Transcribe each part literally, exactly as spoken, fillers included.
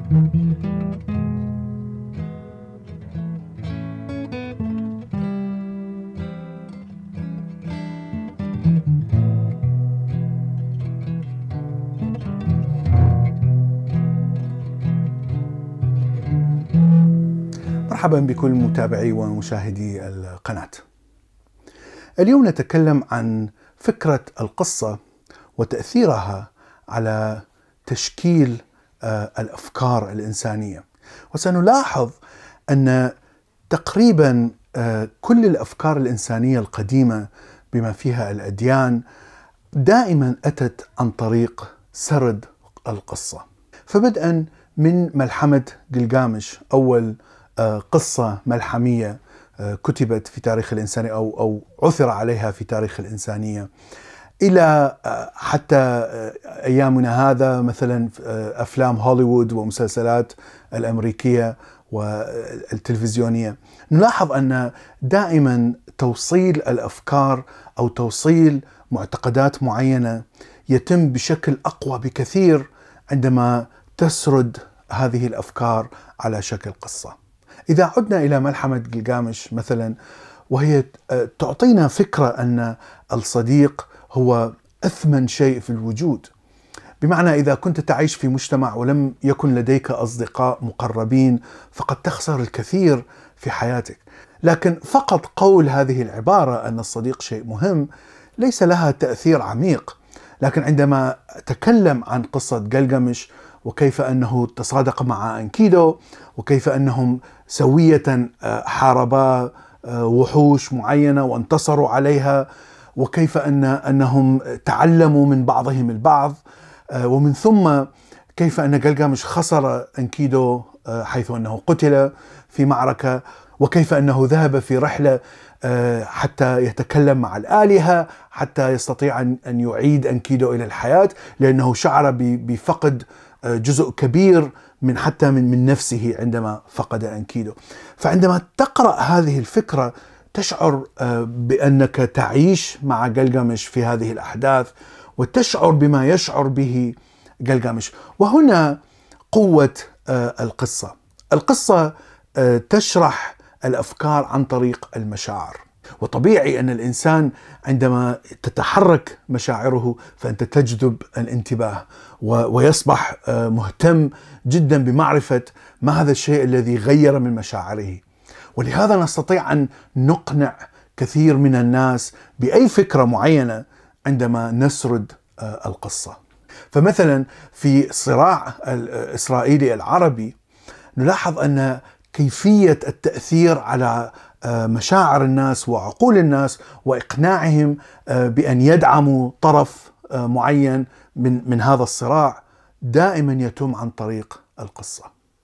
مرحبا بكل متابعي ومشاهدي القناة. اليوم نتكلم عن فكرة القصة وتأثيرها على تشكيل الأفكار الإنسانية، وسنلاحظ أن تقريبا كل الأفكار الإنسانية القديمة بما فيها الأديان دائما أتت عن طريق سرد القصة. فبدءا من ملحمة جلجامش، أول قصة ملحمية كتبت في تاريخ الإنسانية أو أو عثر عليها في تاريخ الإنسانية، إلى حتى أيامنا هذا مثلا أفلام هوليوود ومسلسلات الأمريكية والتلفزيونية، نلاحظ أن دائما توصيل الأفكار أو توصيل معتقدات معينة يتم بشكل أقوى بكثير عندما تسرد هذه الأفكار على شكل قصة. إذا عدنا إلى ملحمة جلجامش مثلا، وهي تعطينا فكرة أن الصديق هو أثمن شيء في الوجود، بمعنى إذا كنت تعيش في مجتمع ولم يكن لديك أصدقاء مقربين فقد تخسر الكثير في حياتك. لكن فقط قول هذه العبارة أن الصديق شيء مهم ليس لها تأثير عميق. لكن عندما أتكلم عن قصة جلجامش وكيف أنه تصادق مع أنكيدو، وكيف أنهم سوية حاربا وحوش معينة وانتصروا عليها، وكيف أن أنهم تعلموا من بعضهم البعض، ومن ثم كيف أن جلجامش خسر أنكيدو حيث أنه قتل في معركة، وكيف أنه ذهب في رحلة حتى يتكلم مع الآلهة حتى يستطيع أن يعيد أنكيدو إلى الحياة، لأنه شعر بفقد جزء كبير من حتى من من نفسه عندما فقد أنكيدو. فعندما تقرأ هذه الفكرة تشعر بأنك تعيش مع جلجامش في هذه الأحداث، وتشعر بما يشعر به جلجامش. وهنا قوة القصة. القصة تشرح الأفكار عن طريق المشاعر، وطبيعي أن الإنسان عندما تتحرك مشاعره فأنت تجذب الانتباه ويصبح مهتم جدا بمعرفة ما هذا الشيء الذي غير من مشاعره. ولهذا نستطيع أن نقنع كثير من الناس بأي فكرة معينة عندما نسرد القصة. فمثلا في الصراع الإسرائيلي العربي نلاحظ أن كيفية التأثير على مشاعر الناس وعقول الناس وإقناعهم بأن يدعموا طرف معين من من هذا الصراع دائما يتم عن طريق القصة.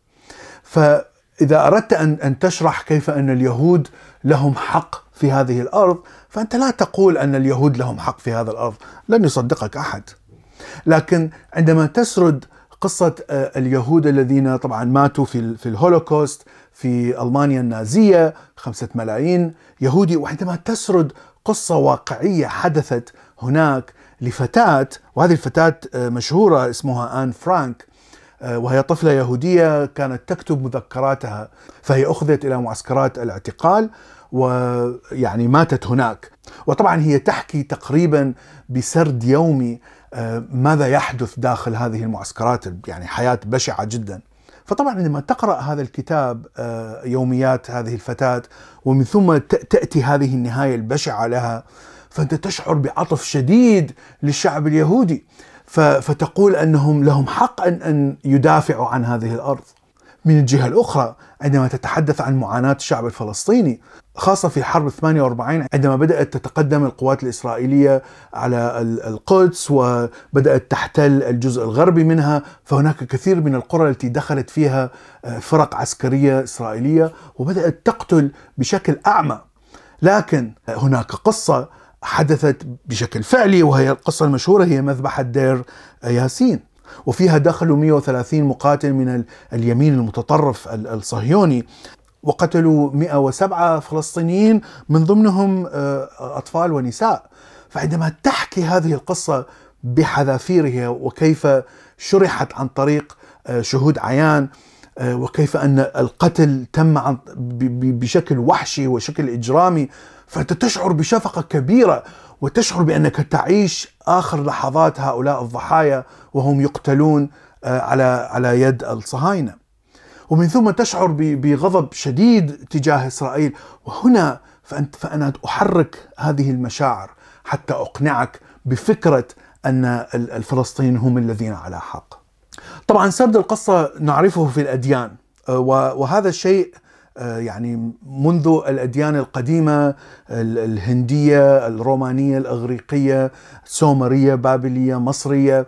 فإذا أردت أن أن تشرح كيف أن اليهود لهم حق في هذه الأرض، فأنت لا تقول أن اليهود لهم حق في هذا الأرض، لن يصدقك أحد. لكن عندما تسرد قصة اليهود الذين طبعا ماتوا في في الهولوكوست في ألمانيا النازية، خمسة ملايين يهودي، وعندما تسرد قصة واقعية حدثت هناك لفتاة، وهذه الفتاة مشهورة اسمها آن فرانك، وهي طفلة يهودية كانت تكتب مذكراتها، فهي أخذت إلى معسكرات الاعتقال ويعني ماتت هناك. وطبعا هي تحكي تقريبا بسرد يومي ماذا يحدث داخل هذه المعسكرات، يعني حياة بشعة جدا. فطبعا عندما تقرأ هذا الكتاب يوميات هذه الفتاة ومن ثم تأتي هذه النهاية البشعة لها، فأنت تشعر بعطف شديد للشعب اليهودي، فتقول أنهم لهم حق أن أن يدافعوا عن هذه الأرض. من الجهة الأخرى عندما تتحدث عن معاناة الشعب الفلسطيني خاصة في حرب ثمانية وأربعين عندما بدأت تتقدم القوات الإسرائيلية على القدس وبدأت تحتل الجزء الغربي منها، فهناك كثير من القرى التي دخلت فيها فرق عسكرية إسرائيلية وبدأت تقتل بشكل أعمى. لكن هناك قصة حدثت بشكل فعلي، وهي القصة المشهورة، هي مذبحة دير ياسين، وفيها دخلوا مئة وثلاثين مقاتل من اليمين المتطرف الصهيوني وقتلوا مئة وسبعة فلسطينيين من ضمنهم أطفال ونساء. فعندما تحكي هذه القصة بحذافيرها وكيف شرحت عن طريق شهود عيان، وكيف أن القتل تم بشكل وحشي وشكل إجرامي، فأنت تشعر بشفقة كبيرة وتشعر بأنك تعيش آخر لحظات هؤلاء الضحايا وهم يقتلون على على يد الصهاينة. ومن ثم تشعر بغضب شديد تجاه إسرائيل. وهنا فأنت فأنا أحرك هذه المشاعر حتى أقنعك بفكرة أن الفلسطينيين هم الذين على حق. طبعا سرد القصة نعرفه في الأديان، وهذا الشيء يعني منذ الأديان القديمة، الهندية، الرومانية، الإغريقية، السومرية، بابلية، مصرية،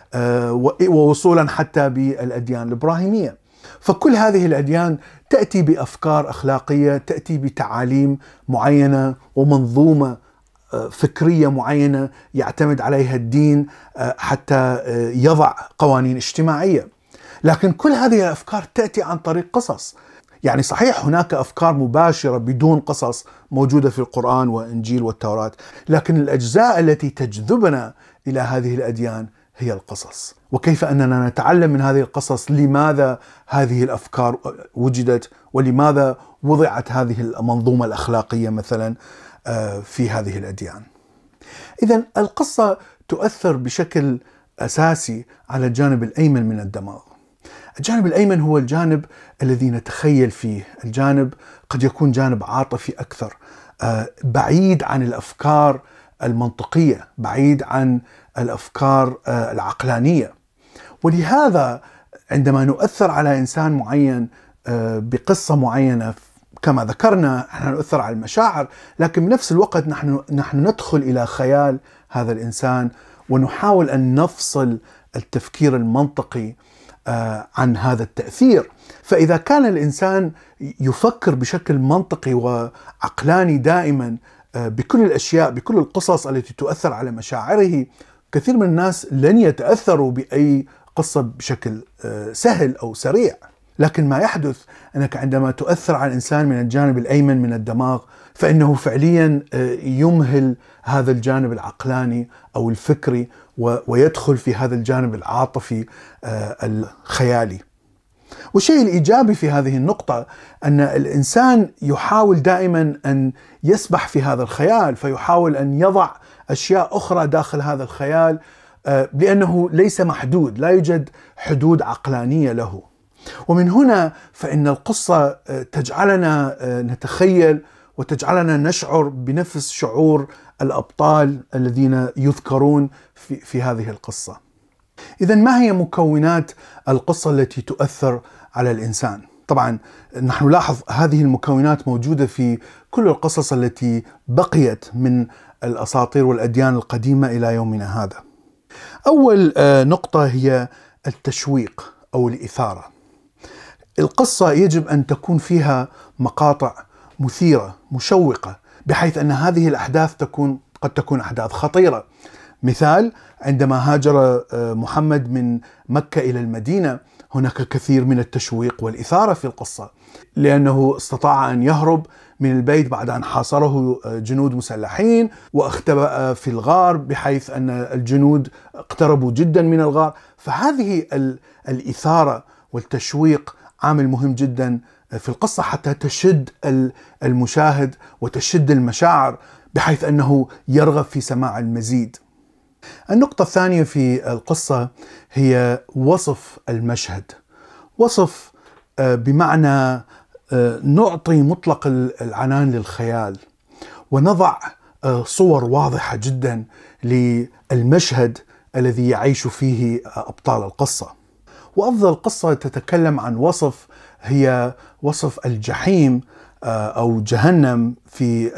ووصولا حتى بالأديان الإبراهيمية. فكل هذه الأديان تأتي بأفكار أخلاقية، تأتي بتعاليم معينة ومنظومة فكرية معينة يعتمد عليها الدين حتى يضع قوانين اجتماعية. لكن كل هذه الأفكار تأتي عن طريق قصص. يعني صحيح هناك أفكار مباشرة بدون قصص موجودة في القرآن والإنجيل والتوراة، لكن الأجزاء التي تجذبنا إلى هذه الأديان هي القصص، وكيف أننا نتعلم من هذه القصص لماذا هذه الأفكار وجدت ولماذا وضعت هذه المنظومة الأخلاقية مثلا في هذه الأديان. إذن القصة تؤثر بشكل أساسي على الجانب الأيمن من الدماغ. الجانب الأيمن هو الجانب الذي نتخيل فيه، الجانب قد يكون جانب عاطفي أكثر، بعيد عن الأفكار المنطقية، بعيد عن الأفكار العقلانية. ولهذا عندما نؤثر على إنسان معين بقصة معينة كما ذكرنا، نحن نؤثر على المشاعر، لكن بنفس الوقت نحن نحن ندخل إلى خيال هذا الإنسان ونحاول أن نفصل التفكير المنطقي عن هذا التأثير. فإذا كان الإنسان يفكر بشكل منطقي وعقلاني دائما بكل الأشياء، بكل القصص التي تؤثر على مشاعره، كثير من الناس لن يتأثروا بأي قصة بشكل سهل أو سريع. لكن ما يحدث أنك عندما تؤثر على الإنسان من الجانب الأيمن من الدماغ، فإنه فعليا يمهل هذا الجانب العقلاني أو الفكري ويدخل في هذا الجانب العاطفي الخيالي. والشيء الإيجابي في هذه النقطة أن الإنسان يحاول دائما أن يسبح في هذا الخيال، فيحاول أن يضع أشياء أخرى داخل هذا الخيال، لأنه ليس محدود، لا يوجد حدود عقلانية له. ومن هنا فإن القصة تجعلنا نتخيل وتجعلنا نشعر بنفس شعور الأبطال الذين يذكرون في, في هذه القصة. إذن ما هي مكونات القصة التي تؤثر على الإنسان؟ طبعا نحن نلاحظ هذه المكونات موجودة في كل القصص التي بقيت من الأساطير والأديان القديمة إلى يومنا هذا. أول نقطة هي التشويق أو الإثارة. القصة يجب أن تكون فيها مقاطع مثيرة مشوقة، بحيث أن هذه الأحداث تكون قد تكون أحداث خطيرة. مثال، عندما هاجر محمد من مكة إلى المدينة، هناك كثير من التشويق والإثارة في القصة، لأنه استطاع أن يهرب من البيت بعد أن حاصره جنود مسلحين واختبأ في الغار، بحيث أن الجنود اقتربوا جدا من الغار. فهذه الإثارة والتشويق عامل مهم جدا في القصة حتى تشد المشاهد وتشد المشاعر، بحيث أنه يرغب في سماع المزيد. النقطة الثانية في القصة هي وصف المشهد. وصف بمعنى نعطي مطلق العنان للخيال ونضع صور واضحة جدا للمشهد الذي يعيش فيه أبطال القصة. وأفضل قصة تتكلم عن وصف هي وصف الجحيم أو جهنم في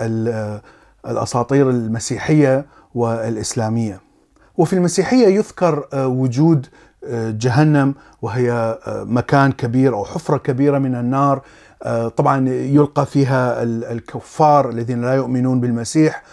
الأساطير المسيحية والإسلامية. وفي المسيحية يذكر وجود جهنم، وهي مكان كبير أو حفرة كبيرة من النار، طبعا يلقى فيها الكفار الذين لا يؤمنون بالمسيح،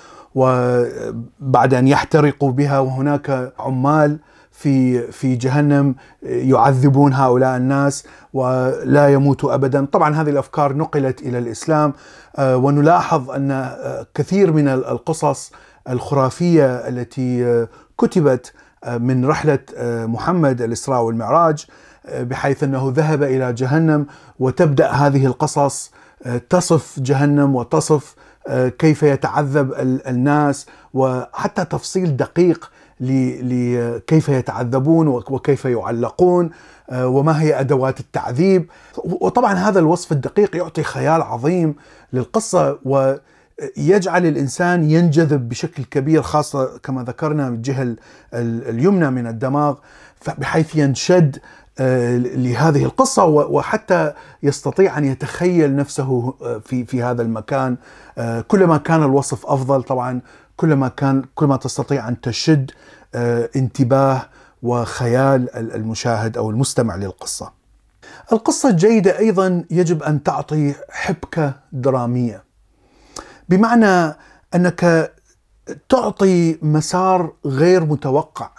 وبعد أن يحترقوا بها، وهناك عمال في في جهنم يعذبون هؤلاء الناس ولا يموتوا أبدا. طبعا هذه الأفكار نقلت إلى الإسلام، ونلاحظ أن كثير من القصص الخرافية التي كتبت من رحلة محمد الإسراء والمعراج بحيث أنه ذهب إلى جهنم، وتبدأ هذه القصص تصف جهنم وتصف كيف يتعذب الناس، وحتى تفصيل دقيق لكيف يتعذبون وكيف يعلقون وما هي أدوات التعذيب. وطبعا هذا الوصف الدقيق يعطي خيال عظيم للقصة، ويجعل الإنسان ينجذب بشكل كبير، خاصة كما ذكرنا من الجهة اليمنى من الدماغ، بحيث ينشد لهذه القصة، وحتى يستطيع أن يتخيل نفسه في في هذا المكان. كلما كان الوصف أفضل طبعا كلما كان كلما تستطيع أن تشد انتباه وخيال المشاهد أو المستمع للقصة. القصة الجيدة أيضا يجب أن تعطي حبكة درامية، بمعنى أنك تعطي مسار غير متوقع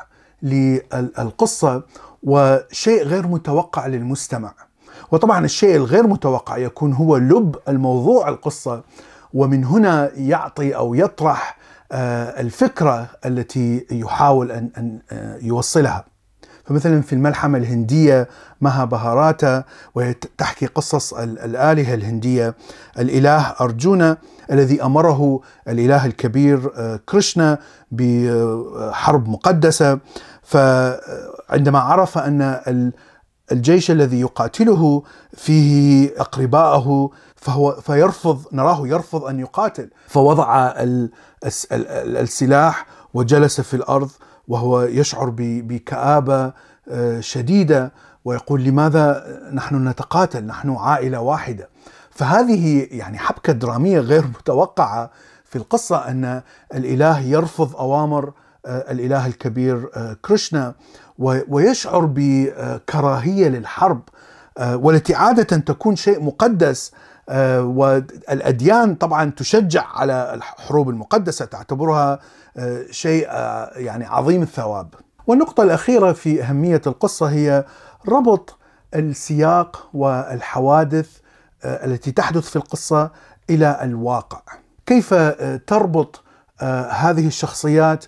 للقصة وشيء غير متوقع للمستمع. وطبعا الشيء الغير متوقع يكون هو لب الموضوع القصة، ومن هنا يعطي أو يطرح الفكرة التي يحاول أن يوصلها. فمثلا في الملحمة الهندية ماهابهاراتا، وهي تحكي قصص الآلهة الهندية، الإله أرجونا الذي أمره الإله الكبير كريشنا بحرب مقدسة، فعندما عرف أن الجيش الذي يقاتله فيه أقرباءه فهو فيرفض نراه يرفض أن يقاتل، فوضع السلاح وجلس في الأرض وهو يشعر بكآبة شديدة، ويقول لماذا نحن نتقاتل، نحن عائلة واحدة. فهذه يعني حبكة درامية غير متوقعة في القصة، أن الإله يرفض أوامر الإله الكبير كريشنا، ويشعر بكراهية للحرب، والتي عادة تكون شيء مقدس، والأديان طبعا تشجع على الحروب المقدسة، تعتبرها شيء يعني عظيم الثواب. والنقطة الأخيرة في أهمية القصة هي ربط السياق والحوادث التي تحدث في القصة إلى الواقع. كيف تربط هذه الشخصيات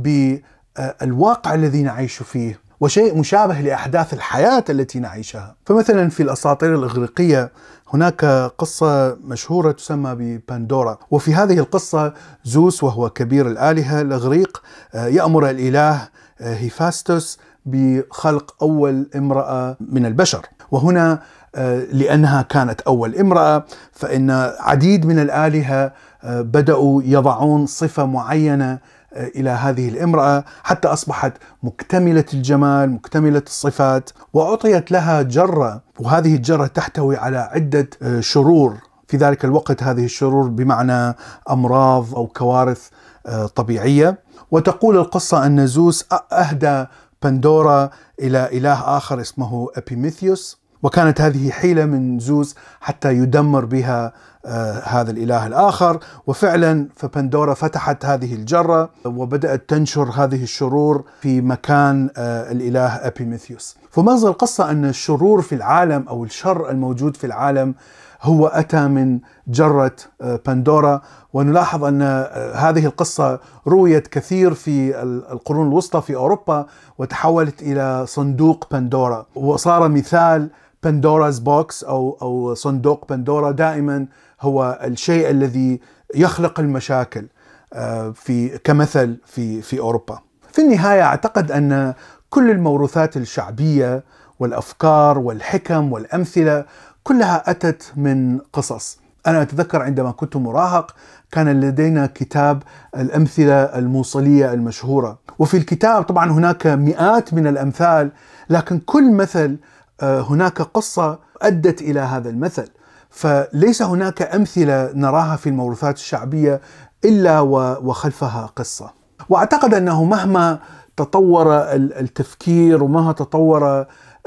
بالواقع الذي نعيش فيه، وشيء مشابه لأحداث الحياة التي نعيشها. فمثلا في الأساطير الإغريقية هناك قصة مشهورة تسمى بباندورا، وفي هذه القصة زوس وهو كبير الآلهة الإغريق يأمر الإله هيفاستوس بخلق أول امرأة من البشر، وهنا لأنها كانت أول امرأة فإن عديد من الآلهة بدأوا يضعون صفة معينة إلى هذه الامرأة حتى أصبحت مكتملة الجمال مكتملة الصفات، وأعطيت لها جرة، وهذه الجرة تحتوي على عدة شرور في ذلك الوقت. هذه الشرور بمعنى أمراض أو كوارث طبيعية. وتقول القصة أن زوس أهدى باندورا إلى إله آخر اسمه أبيميثيوس، وكانت هذه حيلة من زوس حتى يدمر بها آه هذا الإله الآخر. وفعلا فباندورا فتحت هذه الجرة وبدأت تنشر هذه الشرور في مكان آه الإله أبيميثيوس. فمغزى القصة أن الشرور في العالم أو الشر الموجود في العالم هو أتى من جرة آه باندورا. ونلاحظ أن آه هذه القصة رويت كثير في القرون الوسطى في أوروبا، وتحولت إلى صندوق باندورا، وصار مثال باندورا's بوكس أو أو صندوق باندورا دائما هو الشيء الذي يخلق المشاكل في كمثل في في أوروبا. في النهاية أعتقد أن كل الموروثات الشعبية والأفكار والحكم والأمثلة كلها أتت من قصص. أنا أتذكر عندما كنت مراهق كان لدينا كتاب الأمثلة الموصلية المشهورة، وفي الكتاب طبعا هناك مئات من الأمثال، لكن كل مثل هناك قصة أدت إلى هذا المثل. فليس هناك أمثلة نراها في الموروثات الشعبية إلا وخلفها قصة. وأعتقد أنه مهما تطور التفكير ومهما تطور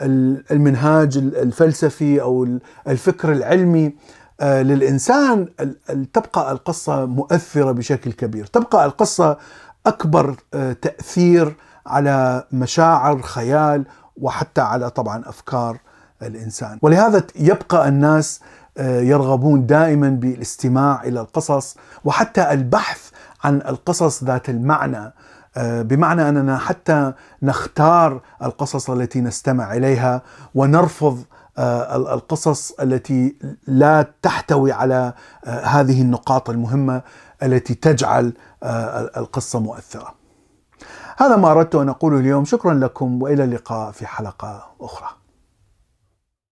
المنهاج الفلسفي أو الفكر العلمي للإنسان، تبقى القصة مؤثرة بشكل كبير، تبقى القصة أكبر تأثير على مشاعر خيال وحتى على طبعا أفكار الإنسان. ولهذا يبقى الناس يرغبون دائما بالاستماع إلى القصص، وحتى البحث عن القصص ذات المعنى بمعنى أننا حتى نختار القصص التي نستمع إليها ونرفض القصص التي لا تحتوي على هذه النقاط المهمة التي تجعل القصة مؤثرة. هذا ما أردت أن أقوله اليوم. شكرا لكم وإلى اللقاء في حلقة أخرى.